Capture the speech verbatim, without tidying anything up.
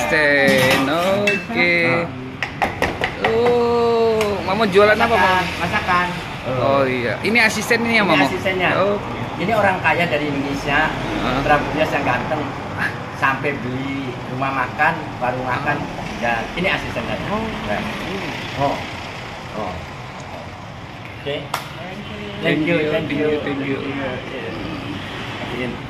asisten. Oke. Oh, mama jualan apa, Mama? Masakan. Oh iya. Ini asistennya, Ini Mama. asistennya. Oh. Ini orang kaya dari Indonesia. Ah. Rambutnya yang ganteng. Sampai beli rumah makan, warung makan. Ya, ini asistennya. Oh. Oh. Oh. Oke. Thank you, Thank you. thank you, thank you. Thank you.